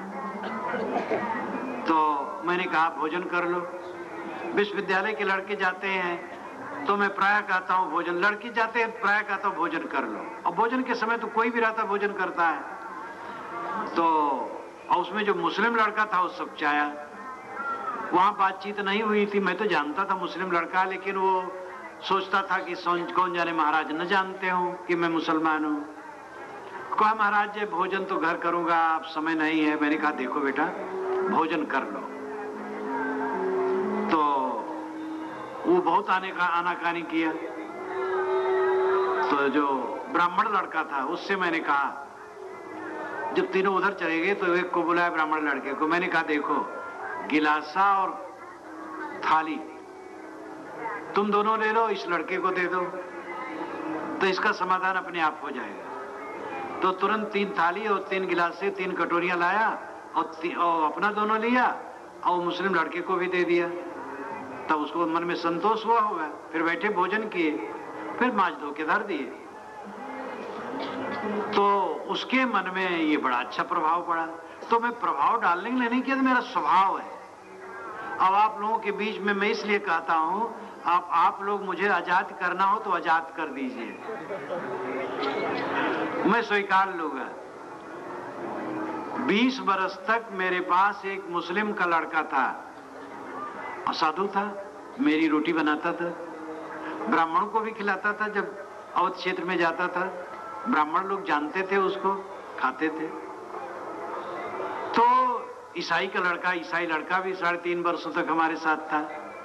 तो मैंने कहा भोजन कर लो। विश्वविद्यालय के लड़के जाते हैं तो मैं प्राय कहता हूँ भोजन, लड़की जाते हैं प्राय कहता हूँ भोजन कर लो। और भोजन के समय तो कोई भी रहता भोजन करता है। तो और उसमें जो मुस्लिम लड़का था वो सब चाया। वहां बातचीत नहीं हुई थी, मैं तो जानता था मुस्लिम लड़का, लेकिन वो सोचता था कि कौन जाने महाराज न जानते हो कि मैं मुसलमान हूँ। कहा महाराज जी भोजन तो घर करूंगा, अब समय नहीं है। मैंने कहा देखो बेटा भोजन कर लो। तो वो बहुत आनाकानी किया। तो जो ब्राह्मण लड़का था उससे मैंने कहा, जब तीनों उधर चले गए तो एक को बुलाया ब्राह्मण लड़के को। मैंने कहा देखो गिलासा और थाली तुम दोनों ले लो, इस लड़के को दे दो, तो इसका समाधान अपने आप हो जाएगा। तो तुरंत 3 थाली और 3 गिलासे, 3 कटोरियां लाया और अपना दोनों लिया और मुस्लिम लड़के को भी दे दिया। तब उसको मन में संतोष हुआ होगा। फिर बैठे भोजन किए, फिर मांझ धो के धर दिए। तो उसके मन में ये बड़ा अच्छा प्रभाव पड़ा। तो मैं प्रभाव डालने के लिए नहीं किया, तो मेरा स्वभाव है। अब आप लोगों के बीच में मैं इसलिए कहता हूं, आप लोग मुझे आजाद करना हो तो आजाद कर दीजिए, मैं स्वीकार लूंगा। 20 बरस तक मेरे पास एक मुस्लिम का लड़का था, असाधु था, मेरी रोटी बनाता था, ब्राह्मण को भी खिलाता था। जब अवध क्षेत्र में जाता था ब्राह्मण लोग जानते थे उसको, खाते थे। तो ईसाई का लड़का, ईसाई लड़का भी 3.5 वर्षों तक हमारे साथ था।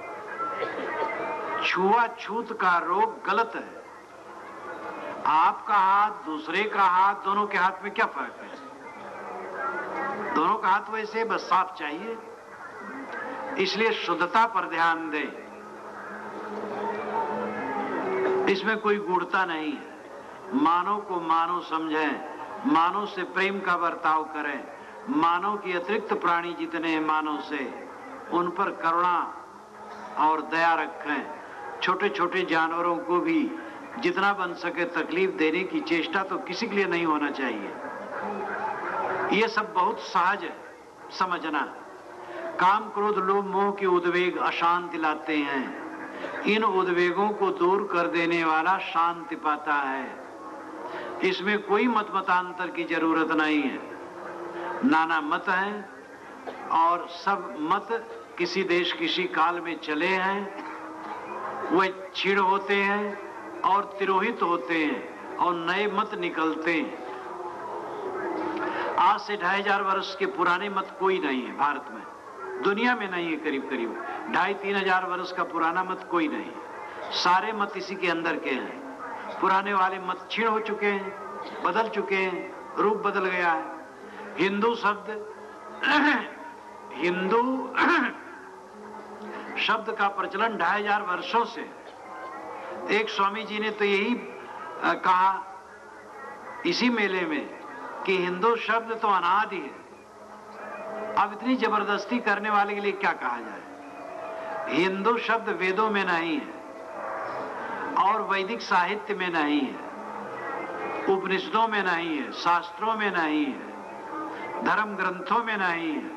छुआछूत का रोग गलत है। आपका हाथ दूसरे का हाथ, दोनों के हाथ में क्या फर्क है? दोनों का हाथ वैसे बस साफ चाहिए। इसलिए शुद्धता पर ध्यान दें, इसमें कोई गूढ़ता नहीं है। मानव को मानव समझें, मानव से प्रेम का बर्ताव करें। मानव की अतिरिक्त प्राणी जितने हैं मानव से, उन पर करुणा और दया रखें। छोटे छोटे जानवरों को भी जितना बन सके तकलीफ देने की चेष्टा तो किसी के लिए नहीं होना चाहिए। ये सब बहुत सहज है समझना। काम क्रोध लोभ मोह के उद्वेग अशांति लाते हैं। इन उद्वेगों को दूर कर देने वाला शांति पाता है। इसमें कोई मत मतांतर की जरूरत नहीं है। नाना मत हैं और सब मत किसी देश किसी काल में चले हैं, वे क्षीण होते हैं और तिरोहित होते हैं और नए मत निकलते हैं। आज से 2500 वर्ष के पुराने मत कोई नहीं है भारत में, दुनिया में नहीं है। करीब करीब 2500-3000 हजार वर्ष का पुराना मत कोई नहीं है। सारे मत इसी के अंदर के हैं। पुराने वाले मत क्षीण हो चुके हैं, बदल चुके हैं, रूप बदल गया है। हिंदू शब्द हिंदू शब्द का प्रचलन 2500 वर्षों से। एक स्वामी जी ने तो यही कहा इसी मेले में कि हिंदू शब्द तो अनादि है। अब इतनी जबरदस्ती करने वाले के लिए क्या कहा जाए। हिंदू शब्द वेदों में नहीं है और वैदिक साहित्य में नहीं है, उपनिषदों में नहीं है, शास्त्रों में नहीं है, धर्म ग्रंथों में नहीं है।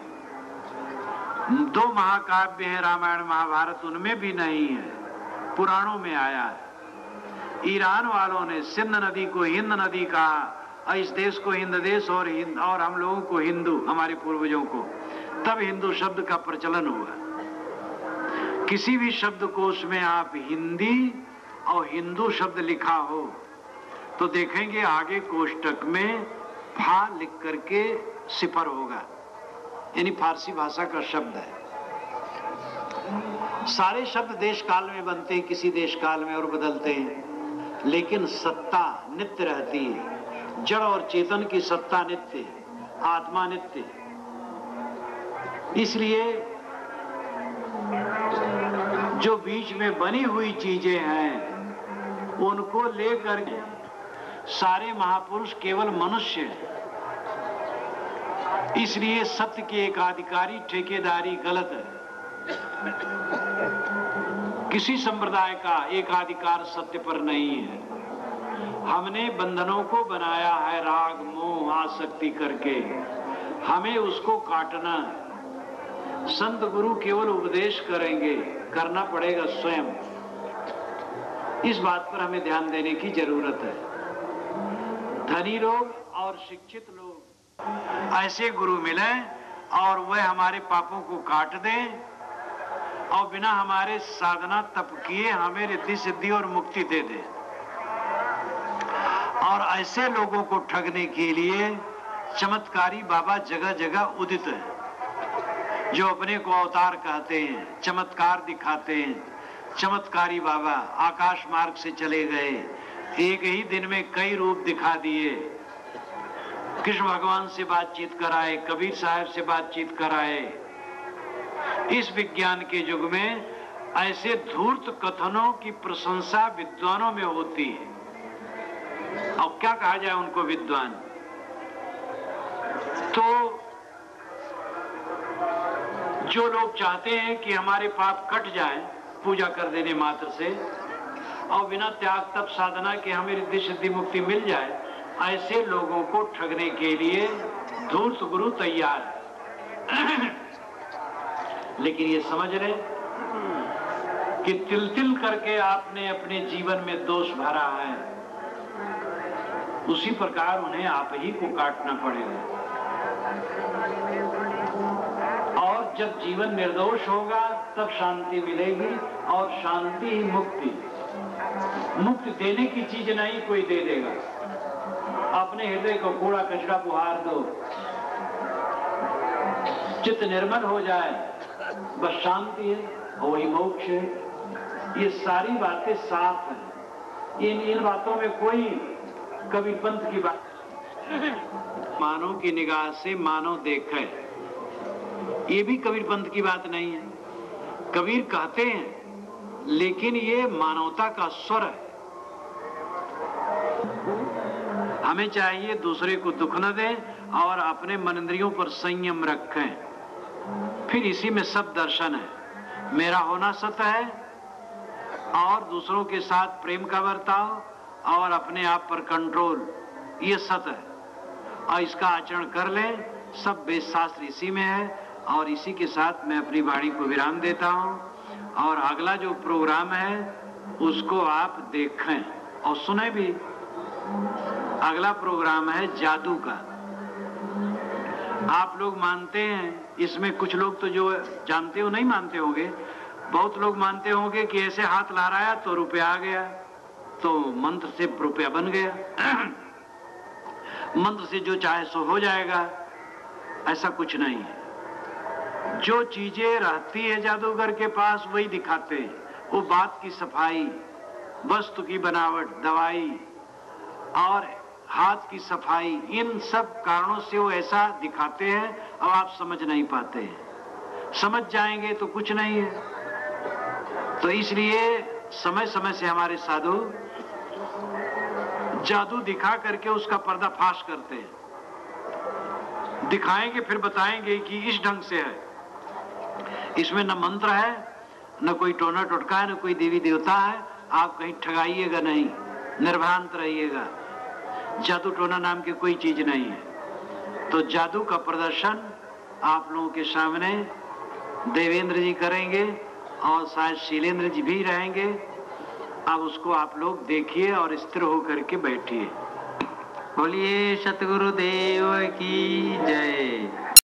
2 महाकाव्य हैं रामायण महाभारत, उनमें भी नहीं है, पुराणों में आया है। ईरान वालों ने सिंध नदी को हिंद नदी कहा, इस देश को हिंद देश और हम लोगों को हिंदू, हमारे पूर्वजों को, तब हिंदू शब्द का प्रचलन हुआ। किसी भी शब्दकोश में आप हिंदी और हिंदू शब्द लिखा हो तो देखेंगे आगे कोष्टक में फा लिख करके सिफर होगा, यानी फारसी भाषा का शब्द है। सारे शब्द देश काल में बनते हैं, किसी देश काल में और बदलते हैं, लेकिन सत्ता नित्य रहती है। जड़ और चेतन की सत्ता नित्य है, आत्मा नित्य है। इसलिए जो बीच में बनी हुई चीजें हैं उनको लेकर के सारे महापुरुष केवल मनुष्य हैं। इसलिए सत्य की एकाधिकारी ठेकेदारी गलत है। किसी संप्रदाय का एकाधिकार सत्य पर नहीं है। हमने बंधनों को बनाया है राग मोह आसक्ति करके, हमें उसको काटना है। संत गुरु केवल उपदेश करेंगे, करना पड़ेगा स्वयं। इस बात पर हमें ध्यान देने की जरूरत है। धनी लोग और शिक्षित लोग ऐसे गुरु मिले और वह हमारे पापों को काट दें और बिना हमारे साधना तप किए हमें रिद्धि सिद्धि और मुक्ति दे दें। और ऐसे लोगों को ठगने के लिए चमत्कारी बाबा जगह जगह उदित हैं, जो अपने को अवतार कहते हैं, चमत्कार दिखाते हैं। चमत्कारी बाबा आकाश मार्ग से चले गए, एक ही दिन में कई रूप दिखा दिए। कृष्ण भगवान से बातचीत कराए, कबीर साहब से बातचीत कराए। इस विज्ञान के युग में ऐसे धूर्त कथनों की प्रशंसा विद्वानों में होती है। और क्या कहा जाए उनको विद्वान? तो जो लोग चाहते हैं कि हमारे पाप कट जाए पूजा कर देने मात्र से और बिना त्याग तप साधना के हमें रिद्धि सिद्धि मुक्ति मिल जाए, ऐसे लोगों को ठगने के लिए धूर्त गुरु तैयार है। लेकिन ये समझ रहे कि तिल तिल करके आपने अपने जीवन में दोष भरा है, उसी प्रकार उन्हें आप ही को काटना पड़ेगा। और जब जीवन निर्दोष होगा तब शांति मिलेगी, और शांति ही मुक्ति। मुक्ति देने की चीज नहीं कोई दे देगा। अपने हृदय को कूड़ा कचरा बुहार दो, चित्त निर्मल हो जाए, बस शांति है, वही मोक्ष है। ये सारी बातें साफ हैं। इन बातों में कोई कबीर पंथ की बात मानव की निगाह से मानव देखे, ये भी कबीर पंथ की बात नहीं है। कबीर कहते हैं, लेकिन ये मानवता का स्वर है। हमें चाहिए दूसरे को दुख न दें और अपने मन इंद्रियों पर संयम रखें। फिर इसी में सब दर्शन है। मेरा होना सत्य है और दूसरों के साथ प्रेम का बर्ताव और अपने आप पर कंट्रोल, ये सत्य है। और इसका आचरण कर लें, सब वेद शास्त्र इसी में है। और इसी के साथ मैं अपनी वाणी को विराम देता हूं। और अगला जो प्रोग्राम है उसको आप देखें और सुने भी। अगला प्रोग्राम है जादू का। आप लोग मानते हैं, इसमें कुछ लोग तो जो जानते हो नहीं मानते होंगे, बहुत लोग मानते होंगे कि ऐसे हाथ लहराया तो रुपया आ गया, तो मंत्र से रुपया बन गया, मंत्र से जो चाहे सो हो जाएगा। ऐसा कुछ नहीं है। जो चीजें रहती है जादूगर के पास वही दिखाते हैं। वो बात की सफाई, वस्तु की बनावट, दवाई और हाथ की सफाई, इन सब कारणों से वो ऐसा दिखाते हैं। अब आप समझ नहीं पाते हैं। समझ जाएंगे तो कुछ नहीं है। तो इसलिए समय समय से हमारे साधु जादू दिखा करके उसका पर्दाफाश करते हैं। दिखाएंगे फिर बताएंगे कि इस ढंग से है, इसमें न मंत्र है, न कोई टोना टोटका है, न कोई देवी देवता है। आप कहीं ठगाइएगा नहीं, निर्भ्रांत रहिएगा। जादू टोना नाम की कोई चीज नहीं है। तो जादू का प्रदर्शन आप लोगों के सामने देवेंद्र जी करेंगे और शायद शीलेंद्र जी भी रहेंगे। अब उसको आप लोग देखिए और स्थिर होकर के बैठिए। बोलिए सतगुरुदेव की जय।